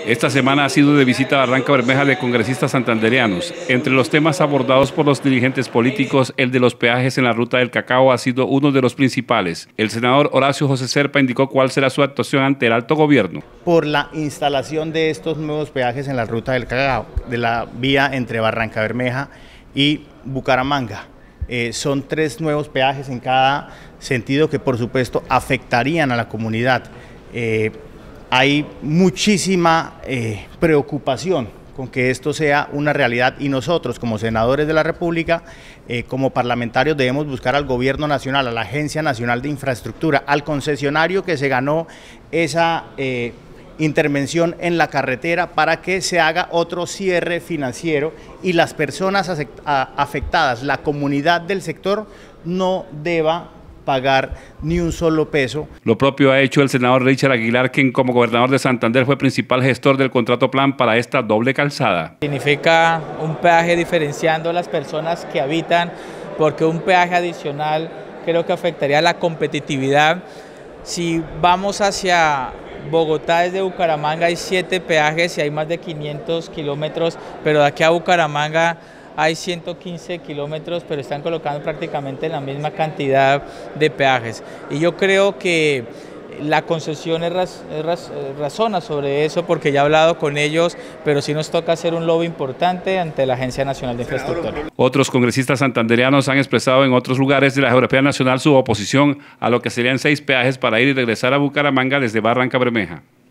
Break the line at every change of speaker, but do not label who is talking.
Esta semana ha sido de visita a Barranca Bermeja de congresistas santandereanos. Entre los temas abordados por los dirigentes políticos, el de los peajes en la Ruta del Cacao ha sido uno de los principales. El senador Horacio José Serpa indicó cuál será su actuación ante el alto gobierno.
Por la instalación de estos nuevos peajes en la Ruta del Cacao, de la vía entre Barranca Bermeja y Bucaramanga. Son 3 nuevos peajes en cada sentido que por supuesto afectarían a la comunidad. Hay muchísima preocupación con que esto sea una realidad y nosotros como senadores de la República, como parlamentarios debemos buscar al gobierno nacional, a la Agencia Nacional de Infraestructura, al concesionario que se ganó esa intervención en la carretera para que se haga otro cierre financiero y las personas afectadas, la comunidad del sector no deba pagar ni un solo peso.
Lo propio ha hecho el senador Richard Aguilar, quien como gobernador de Santander fue principal gestor del contrato plan para esta doble calzada.
Significa un peaje diferenciando a las personas que habitan, porque un peaje adicional creo que afectaría la competitividad. Si vamos hacia Bogotá, desde Bucaramanga hay 7 peajes y hay más de 500 kilómetros, pero de aquí a Bucaramanga hay 115 kilómetros, pero están colocando prácticamente la misma cantidad de peajes. Y yo creo que la concesión razona sobre eso, porque ya he hablado con ellos, pero sí nos toca hacer un lobby importante ante la Agencia Nacional de Infraestructura.
Otros congresistas santandereanos han expresado en otros lugares de la geografía nacional su oposición a lo que serían 6 peajes para ir y regresar a Bucaramanga desde Barranca Bermeja.